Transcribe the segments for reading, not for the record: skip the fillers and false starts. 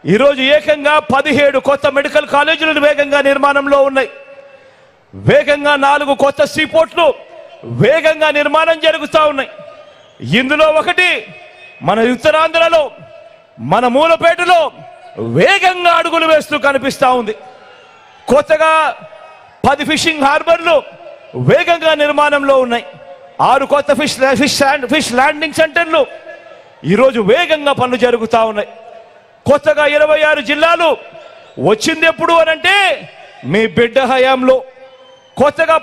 ఈరోజు ఏకంగా 17 కొత్త మెడికల్ కాలేజీలు వేగంగా నిర్మాణంలో ఉన్నాయి. వేగంగా 4 కొత్త సీపోర్ట్లు వేగంగా నిర్మాణం జరుగుతూ ఉన్నాయి. ఇందులో ఒకటి మన ఉత్తరాంధ్రలో మన మూలపేటలో వేగంగా అడుగులు వేస్తూ కనిపిస్తూ ఉంది. కొత్తగా 10 ఫిషింగ్ హార్బర్లు వేగంగా నిర్మాణంలో ఉన్నాయి. 6 కొత్త ఫిష్ ల్యాండింగ్ సెంటర్లు ఈరోజు వేగంగా పనులు జరుగుతూ ఉన్నాయి. కొత్తగా 26 జిల్లాలు వచ్చింది ఎప్పుడు అనంటే మీ బిడ్డ హయాంలో. కొత్తగా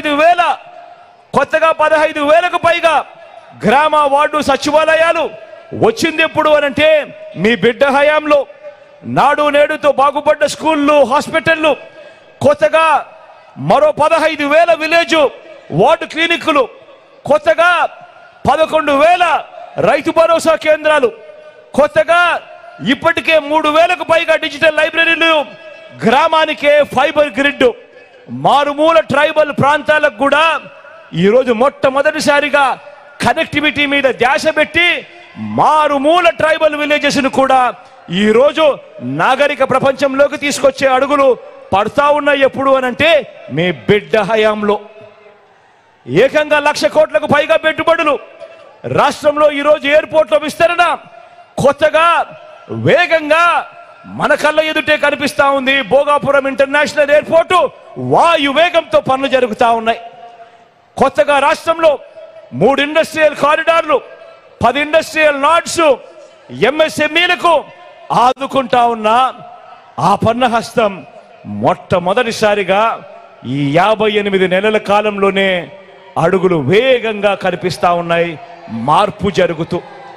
15,000కు పైగా గ్రామ వార్డు సచివాలయాలు వచ్చింది ఎప్పుడు అనంటే మీ బిడ్డ హయాంలో. నాడు నేడుతో బాగుపడ్డ స్కూళ్ళు, హాస్పిటళ్ళు, కొత్తగా మరో 15,000 విలేజ్ వార్డు క్లినిక్లు, కొత్తగా 11,000 రైతు భరోసా కేంద్రాలు, కొత్తగా ఇప్పటికే 3,000కు పైగా డిజిటల్ లైబ్రరీలు, గ్రామానికే ఫైబర్ గ్రిడ్, మారుమూల ట్రైబల్ ప్రాంతాలకు కూడా ఈరోజు మొట్టమొదటిసారిగా కనెక్టివిటీ మీద ధ్యాస పెట్టి మారుమూల ట్రైబల్ విలేజెస్ ను కూడా ఈరోజు నాగరిక ప్రపంచంలోకి తీసుకొచ్చే అడుగులు పడతా ఉన్నాయి. ఎప్పుడు అనంటే మీ బిడ్డ హయాంలో. ఏకంగా 1,00,000 కోట్లకు పైగా పెట్టుబడులు రాష్ట్రంలో ఈరోజు ఎయిర్పోర్ట్ల విస్తరణ కొత్తగా వేగంగా మన కళ్ళ ఎదుటే కనిపిస్తా ఉంది. భోగాపురం ఇంటర్నేషనల్ ఎయిర్పోర్టు వాయు వేగంతో పనులు జరుగుతూ ఉన్నాయి. కొత్తగా రాష్ట్రంలో 3 ఇండస్ట్రియల్ కారిడార్లు, 10 ఇండస్ట్రియల్ నాడ్స్, ఎంఎస్ఎంఈలకు ఆదుకుంటా ఉన్న ఆ పన్నహస్తం మొట్టమొదటిసారిగా ఈ 58 నెలల కాలంలోనే అడుగులు వేగంగా కనిపిస్తా ఉన్నాయి. మార్పు జరుగుతూ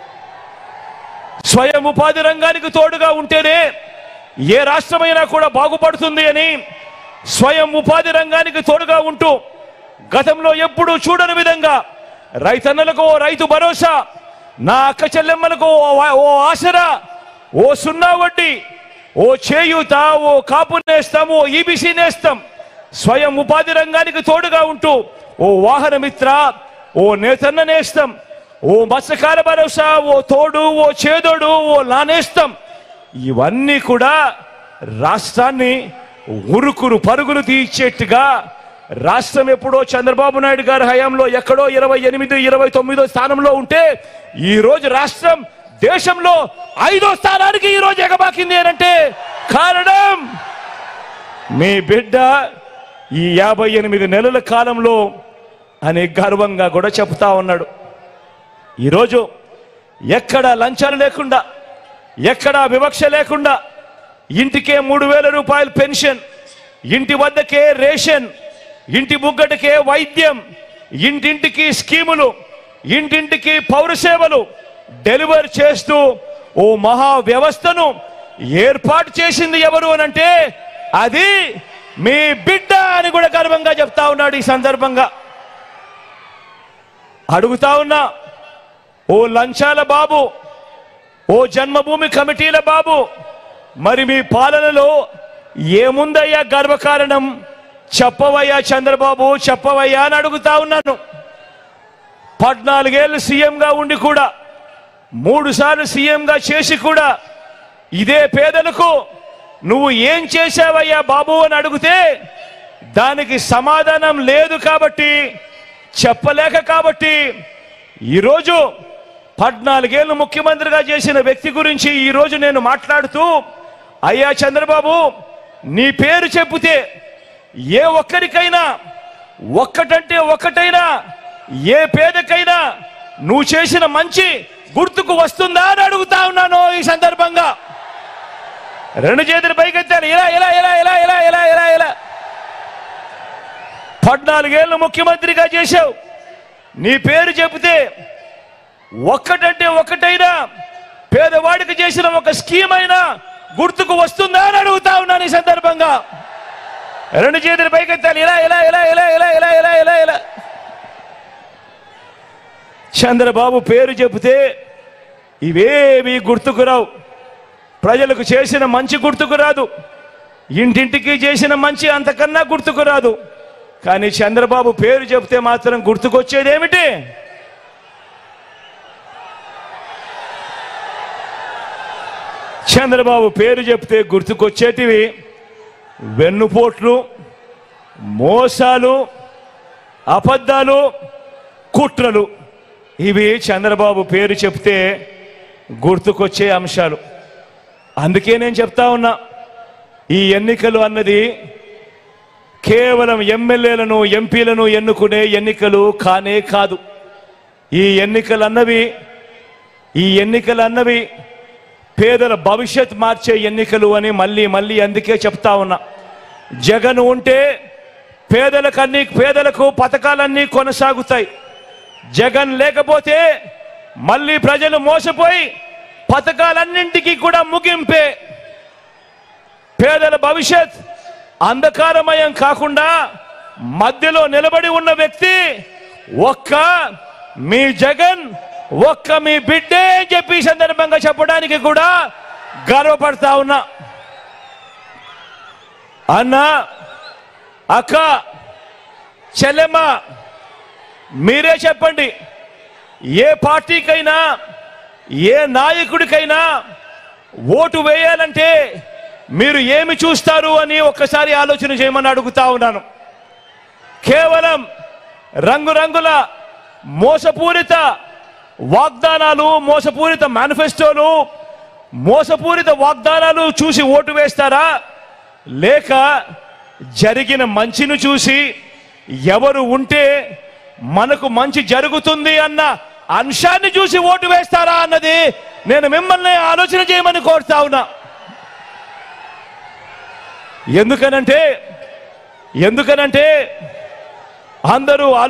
స్వయం ఉపాధి రంగానికి తోడుగా ఉంటేనే ఏ రాష్ట్రమైనా కూడా బాగుపడుతుంది అని స్వయం ఉపాధి రంగానికి తోడుగా ఉంటూ గతంలో ఎప్పుడూ చూడని విధంగా రైతన్నలకు ఓ రైతు భరోసా, నా అక్క చెల్లెమ్మలకు ఓ ఆసరా, ఓ 0 వడ్డీ, ఓ చేయూత, ఓ కాపు నేస్తం, ఓ ఈబీసీ నేస్తం, స్వయం ఉపాధి రంగానికి తోడుగా ఉంటూ ఓ వాహన మిత్ర, ఓ నేతన్న నేస్తం, ఓ మత్స్యకార భరోసా, ఓ తోడు, ఓ చేదోడు, ఓ లానేస్తం, ఇవన్నీ కూడా రాష్ట్రాన్ని ఉరుకురు పరుగులు తీర్చేట్టుగా రాష్ట్రం ఎప్పుడో చంద్రబాబు నాయుడు గారి హయాంలో ఎక్కడో 28, 29 స్థానంలో ఉంటే ఈ రోజు రాష్ట్రం దేశంలో 5వ స్థానానికి ఈ రోజు ఎగబాకింది అంటే కారణం మీ బిడ్డ ఈ 58 నెలల కాలంలో అని గర్వంగా కూడా చెప్తా ఉన్నాడు. ఈరోజు ఎక్కడ లంచాలు లేకుండా, ఎక్కడ వివక్ష లేకుండా ఇంటికే 3,000 రూపాయలు పెన్షన్, ఇంటి వద్దకే రేషన్, ఇంటి ముగ్గటికే వైద్యం, ఇంటింటికి స్కీములు, ఇంటింటికి పౌర సేవలు డెలివర్ చేస్తూ ఓ మహా వ్యవస్థను ఏర్పాటు చేసింది ఎవరు అనంటే అది మీ బిడ్డ అని కూడా గర్వంగా చెప్తా ఉన్నాడు. ఈ సందర్భంగా అడుగుతా ఉన్నా, ఓ లంచాల బాబు, ఓ జన్మభూమి కమిటీల బాబు, మరి మీ పాలనలో ఏముందయ్యా గర్వకారణం? చెప్పవయ్యా చంద్రబాబు, చెప్పవయ్యా అని అడుగుతా ఉన్నాను. 14 ఏళ్ళు సీఎంగా ఉండి కూడా, 3 సార్లు సీఎంగా చేసి కూడా ఇదే పేదలకు నువ్వు ఏం చేశావయ్యా బాబు అని అడిగితే దానికి సమాధానం లేదు కాబట్టి, చెప్పలేక కాబట్టి ఈరోజు 14 ఏళ్ళు ముఖ్యమంత్రిగా చేసిన వ్యక్తి గురించి ఈరోజు నేను మాట్లాడుతూ, అయ్యా చంద్రబాబు, నీ పేరు చెబితే ఏ ఒక్కరికైనా ఒక్కటంటే ఒక్కటైనా ఏ పేదకైనా నువ్వు చేసిన మంచి గుర్తుకు వస్తుందా అని అడుగుతా ఉన్నాను. ఈ సందర్భంగా 2 చేతులు పైకెత్తాను. ఇలా ఇలా ఇలా ఇలా ఇలా ఇలా ఇలా ఇలా 14 ఏళ్ళు ముఖ్యమంత్రిగా చేశావు, నీ పేరు చెబితే ఒక్కటంటే ఒక్కటైనా పేదవాడికి చేసిన ఒక స్కీమ్ అయినా గుర్తుకు వస్తుందా అని అడుగుతా ఉన్నాను. ఈ సందర్భంగా 2 చేతులు పైకెత్తాను. ఇలా ఇలా ఇలా ఇలా ఇలా ఇలా ఇలా ఇలా ఇలా చంద్రబాబు పేరు చెబితే ఇవేవి గుర్తుకు రావు. ప్రజలకు చేసిన మంచి గుర్తుకు రాదు, ఇంటింటికి చేసిన మంచి అంతకన్నా గుర్తుకు రాదు. కానీ చంద్రబాబు పేరు చెబితే మాత్రం గుర్తుకొచ్చేది ఏమిటి? చంద్రబాబు పేరు చెప్తే గుర్తుకొచ్చేటివి వెన్నుపోట్లు, మోసాలు, అబద్ధాలు, కుట్రలు. ఇవి చంద్రబాబు పేరు చెప్తే గుర్తుకొచ్చే అంశాలు. అందుకే నేను చెప్తా ఉన్నా, ఈ ఎన్నికలు అన్నది కేవలం ఎమ్మెల్యేలను, ఎంపీలను ఎన్నుకునే ఎన్నికలు కానే కాదు. ఈ ఎన్నికలు అన్నవి పేదల భవిష్యత్ మార్చే ఎన్నికలు అని మళ్ళీ అందుకే చెప్తా ఉన్నా. జగన్ ఉంటే పేదలకు పథకాలన్నీ కొనసాగుతాయి. జగన్ లేకపోతే మళ్ళీ ప్రజలు మోసపోయి పథకాలన్నింటికీ కూడా ముగింపే. పేదల భవిష్యత్ అంధకారమయం కాకుండా మధ్యలో నిలబడి ఉన్న వ్యక్తి ఒక్క మీ జగన్, ఒక్క మీ బిడ్డే అని చెప్పి సందర్భంగా చెప్పడానికి కూడా గర్వపడతా ఉన్నా. అన్న, అక్క, చెల్లెమ్మ, మీరే చెప్పండి, ఏ పార్టీకైనా ఏ నాయకుడికైనా ఓటు వేయాలంటే మీరు ఏమి చూస్తారు అని ఒక్కసారి ఆలోచన చేయమని అడుగుతా ఉన్నాను. కేవలం రంగురంగుల మోసపూరిత వాగ్దానాలు, మోసపూరిత మేనిఫెస్టోలు, మోసపూరిత వాగ్దానాలు చూసి ఓటు వేస్తారా? లేక జరిగిన మంచిని చూసి ఎవరు ఉంటే మనకు మంచి జరుగుతుంది అన్న అంశాన్ని చూసి ఓటు వేస్తారా అన్నది నేను మిమ్మల్ని ఆలోచన చేయమని కోరుతా ఉన్నా. ఎందుకనంటే అందరూ